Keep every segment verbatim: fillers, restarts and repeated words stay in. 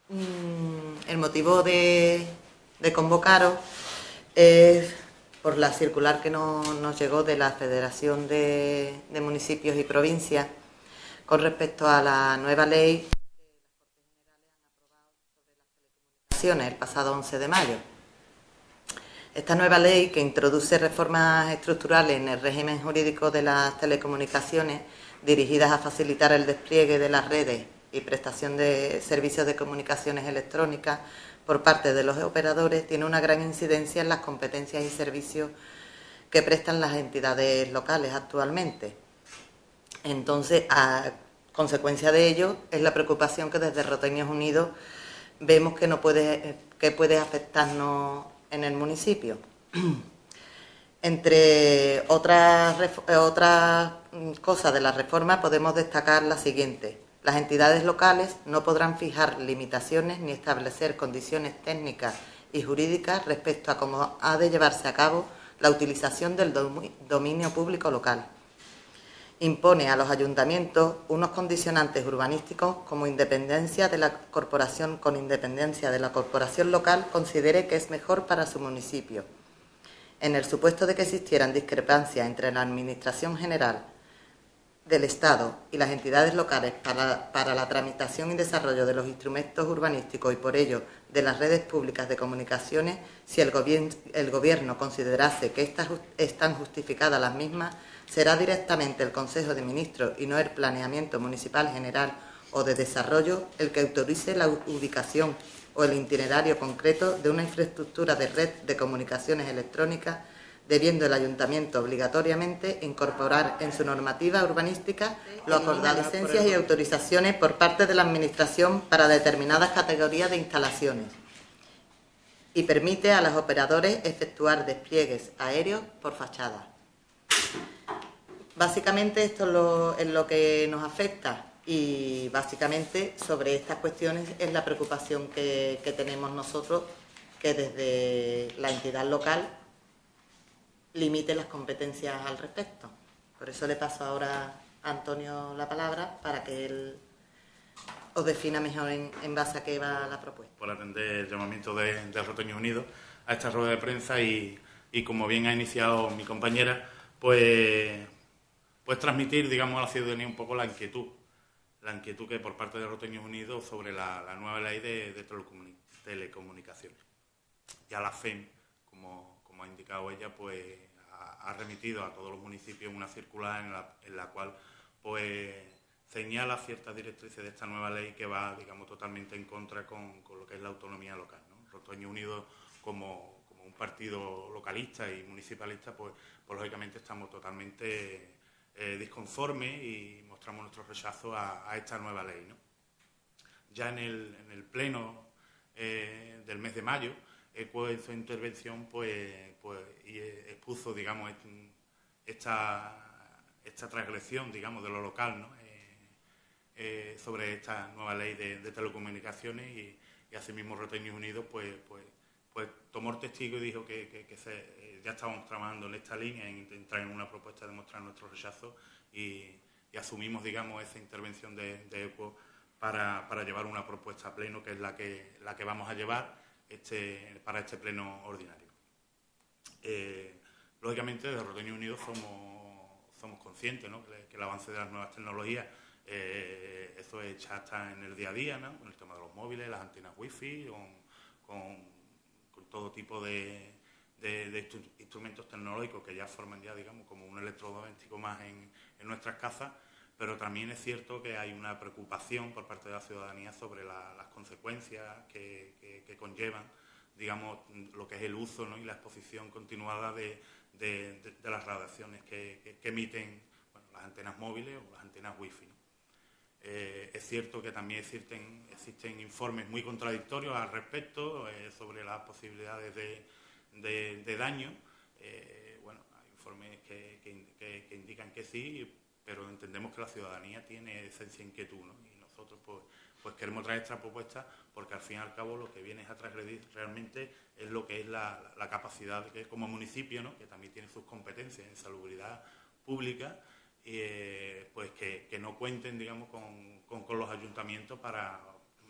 El motivo de, de convocaros es por la circular que no, nos llegó de la Federación de, de Municipios y Provincias con respecto a la nueva ley el pasado once de mayo. Esta nueva ley, que introduce reformas estructurales en el régimen jurídico de las telecomunicaciones dirigidas a facilitar el despliegue de las redes y prestación de servicios de comunicaciones electrónicas por parte de los operadores, tiene una gran incidencia en las competencias y servicios que prestan las entidades locales actualmente. Entonces, a consecuencia de ello, es la preocupación que desde Roteños Unidos vemos que, no puede, que puede afectarnos en el municipio. Entre otras, otras cosas de la reforma podemos destacar la siguiente. Las entidades locales no podrán fijar limitaciones ni establecer condiciones técnicas y jurídicas respecto a cómo ha de llevarse a cabo la utilización del dominio público local. Impone a los ayuntamientos unos condicionantes urbanísticos como independencia de la corporación, con independencia de la corporación local considere que es mejor para su municipio. En el supuesto de que existieran discrepancias entre la Administración General del Estado y las entidades locales para, para la tramitación y desarrollo de los instrumentos urbanísticos y por ello de las redes públicas de comunicaciones, si el, gobier el Gobierno considerase que estas están justificadas las mismas, será directamente el Consejo de Ministros y no el Planeamiento Municipal General o de Desarrollo el que autorice la ubicación o el itinerario concreto de una infraestructura de red de comunicaciones electrónicas, debiendo el Ayuntamiento obligatoriamente incorporar en su normativa urbanística lo acordado, licencias y autorizaciones por parte de la Administración para determinadas categorías de instalaciones y permite a los operadores efectuar despliegues aéreos por fachada. Básicamente esto es lo, es lo que nos afecta y básicamente sobre estas cuestiones es la preocupación que, que tenemos nosotros, que desde la entidad local limite las competencias al respecto. Por eso le paso ahora a Antonio la palabra para que él os defina mejor en, en base a qué va la propuesta. Por atender el llamamiento de, de Roteños Unidos a esta rueda de prensa y, y como bien ha iniciado mi compañera, pues, pues transmitir, digamos, a la ciudadanía un poco la inquietud, la inquietud que por parte de Roteños Unidos sobre la, la nueva ley de, de telecomunicaciones. Ya la F E M, como, como ha indicado ella, pues ha, ha remitido a todos los municipios una circular en la, en la cual pues señala ciertas directrices de esta nueva ley que va, digamos, totalmente en contra con, con lo que es la autonomía local, ¿no? Roteños Unidos, como, como un partido localista y municipalista, pues, pues lógicamente estamos totalmente eh, disconformes y mostramos nuestro rechazo a, a esta nueva ley, ¿no? Ya en el, en el pleno eh, del mes de mayo, ECUO en su intervención pues, pues, y expuso, digamos, esta, esta transgresión, digamos, de lo local, ¿no? Eh, sobre esta nueva ley de, de telecomunicaciones y, y asimismo Roteños Unidos pues, pues, pues tomó el testigo y dijo que, que, que se, eh, ya estábamos trabajando en esta línea en entrar en una propuesta de mostrar nuestro rechazo y, y asumimos, digamos, esa intervención de, de ECUO para, para llevar una propuesta a pleno que es la que, la que vamos a llevar este, para este pleno ordinario. Eh, lógicamente desde Roteños Unidos somos, somos conscientes, ¿no? que, que el avance de las nuevas tecnologías Eh, eso ya está en el día a día, ¿no? Con el tema de los móviles, las antenas wifi, con, con, con todo tipo de, de, de instrumentos tecnológicos que ya forman ya, digamos, como un electrodoméstico más en, en nuestras casas, pero también es cierto que hay una preocupación por parte de la ciudadanía sobre la, las consecuencias que, que, que conllevan, digamos, lo que es el uso, ¿no? y la exposición continuada de, de, de, de las radiaciones que, que, que emiten, bueno, las antenas móviles o las antenas wifi, ¿no? Eh, es cierto que también existen, existen informes muy contradictorios al respecto eh, sobre las posibilidades de, de, de daño. Eh, bueno, hay informes que, que, que, que indican que sí, pero entendemos que la ciudadanía tiene esa inquietud, ¿no? Y nosotros pues, pues queremos traer esta propuesta porque al fin y al cabo lo que viene es a transgredir realmente es lo que es la, la capacidad que como municipio, ¿no? que también tiene sus competencias en salubridad pública, Eh, pues que, que no cuenten, digamos, con, con, con los ayuntamientos para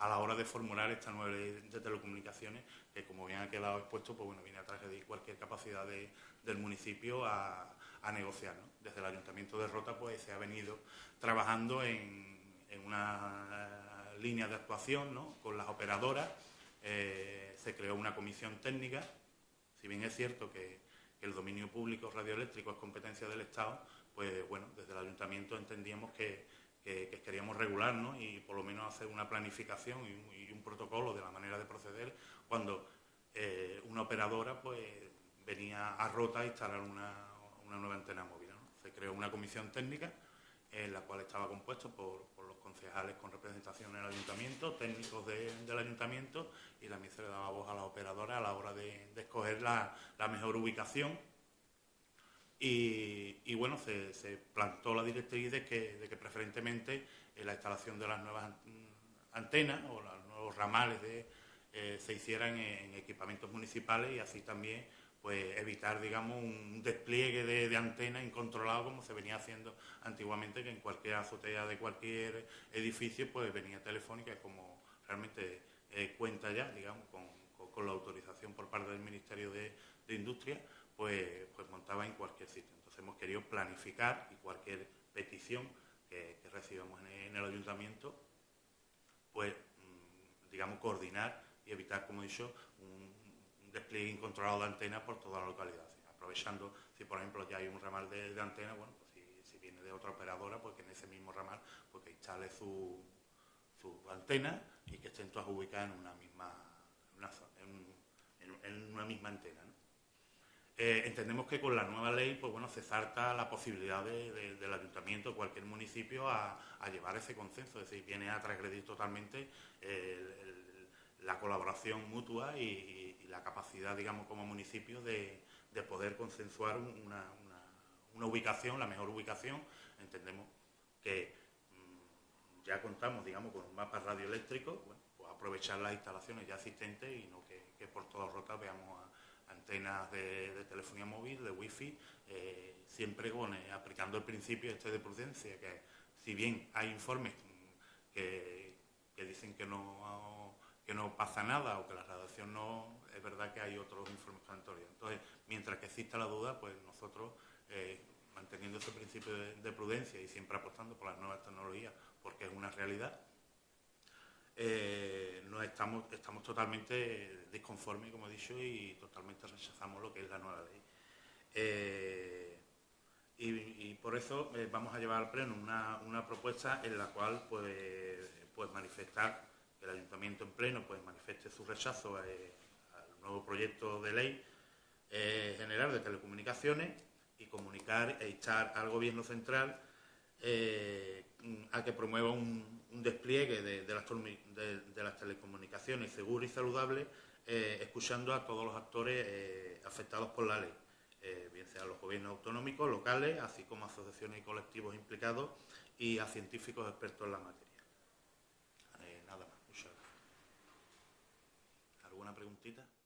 a la hora de formular esta nueva ley de telecomunicaciones, que como bien ha quedado expuesto, pues bueno, viene a transgredir cualquier capacidad de, del municipio a, a negociar, ¿no? Desde el Ayuntamiento de Rota pues se ha venido trabajando en, en una línea de actuación, ¿no? Con las operadoras, eh, se creó una comisión técnica. Si bien es cierto que, que el dominio público radioeléctrico es competencia del Estado, pues bueno, desde el Ayuntamiento entendíamos que Que, que queríamos regular, ¿no? Y por lo menos hacer una planificación y un, y un protocolo de la manera de proceder cuando eh, una operadora pues venía a Rota a instalar una, una nueva antena móvil, ¿no? Se creó una comisión técnica en la cual estaba compuesto por, por los concejales con representación en el ayuntamiento, técnicos de, del ayuntamiento, y también se le daba voz a las operadoras a la hora de, de escoger la, la mejor ubicación. Y, y bueno, se, se plantó la directriz de que, de que preferentemente eh, la instalación de las nuevas antenas o los nuevos ramales de, eh, se hicieran en, en equipamientos municipales, y así también pues evitar, digamos, un despliegue de, de antenas incontrolado como se venía haciendo antiguamente, que en cualquier azotea de cualquier edificio pues venía Telefónica, como realmente eh, cuenta ya, digamos, con, con, con la autorización por parte del Ministerio de, de Industria, Pues, pues montaba en cualquier sitio. Entonces hemos querido planificar, y cualquier petición que, que recibamos en el, en el ayuntamiento, pues mmm, digamos coordinar y evitar, como he dicho, un, un despliegue incontrolado de antenas por toda la localidad. ¿Sí? Aprovechando, si por ejemplo ya hay un ramal de, de antenas, bueno, pues si, si viene de otra operadora, pues que en ese mismo ramal pues que instale su, su antena y que estén todas ubicadas en una misma, en una, en, en una misma antena, ¿no? Eh, entendemos que con la nueva ley pues bueno, se salta la posibilidad de, de, del ayuntamiento o cualquier municipio a, a llevar ese consenso, es decir, viene a transgredir totalmente el, el, la colaboración mutua y, y, y la capacidad, digamos, como municipio de, de poder consensuar una, una, una ubicación, la mejor ubicación. Entendemos que mmm, ya contamos, digamos, con un mapa radioeléctrico, bueno, pues aprovechar las instalaciones ya existentes y no que, que por todas Rotas veamos a antenas de, de telefonía móvil, de wifi, eh, siempre con, eh, aplicando el principio este de prudencia, que si bien hay informes que, que dicen que no, que no pasa nada o que la radiación no, es verdad que hay otros informes contrarios. Entonces, mientras que exista la duda, pues nosotros, eh, manteniendo ese principio de, de prudencia y siempre apostando por las nuevas tecnologías, porque es una realidad, Eh, no estamos, estamos totalmente disconformes, como he dicho, y totalmente rechazamos lo que es la nueva ley. Eh, y, y por eso eh, vamos a llevar al pleno una, una propuesta en la cual pues, pues manifestar que el ayuntamiento en pleno pues manifieste su rechazo a, eh, al nuevo proyecto de ley eh, general de telecomunicaciones, y comunicar e instar al Gobierno central Eh, a que promueva un, un despliegue de, de, las, de, de las telecomunicaciones seguro y saludable, eh, escuchando a todos los actores eh, afectados por la ley, eh, bien sean los gobiernos autonómicos, locales, así como asociaciones y colectivos implicados, y a científicos expertos en la materia. Eh, nada más, muchas gracias. ¿Alguna preguntita?